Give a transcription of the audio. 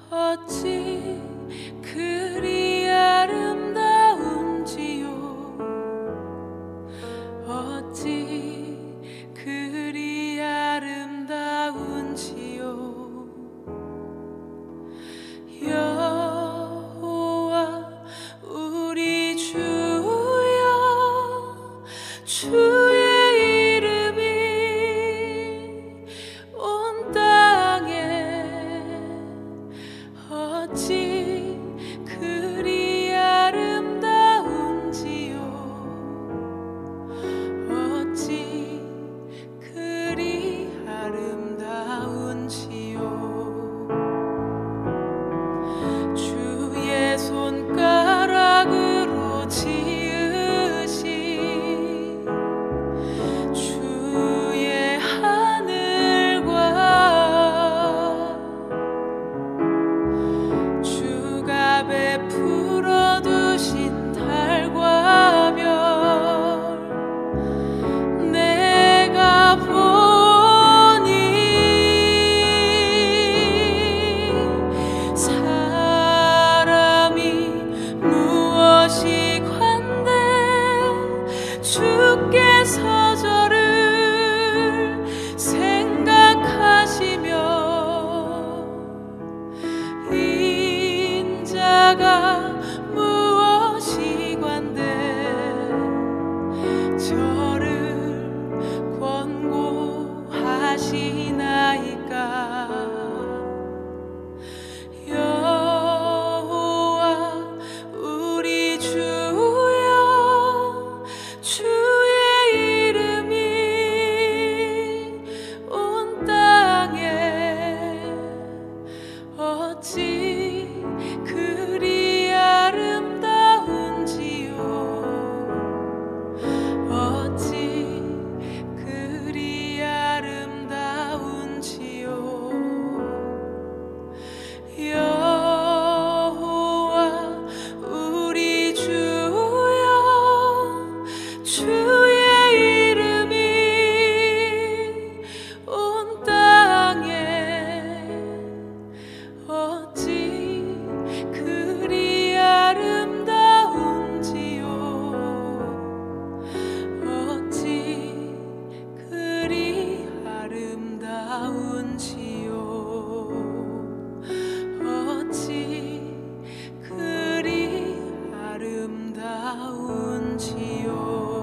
어찌 그리 아름다운지요. 어찌 그리 아름다운지요. 여호와 우리 주여, 주의 이름이 온 땅에 어찌 그리 아름다운지요. 어찌 그리 아름다운지요. 주의 손가락으로 지으신 주의 하늘과 주가 베풀어 두신 달과 별 내가 보니 사람이 무엇이 관대 주께서 저를 생각하시며 인자가 무엇이 관대 저를 권고하시나이까. 여호와 우리 주여, 주의 이름이 온 땅에 어찌 그리 아름다운지요. 어찌 그리 아름다운지요. 여호와 우리 주여, 주의 이름이 온 땅에 어찌 그리 아름다운지요. 어찌 그리 아름다운지요. 어찌 그리 아름다운지요.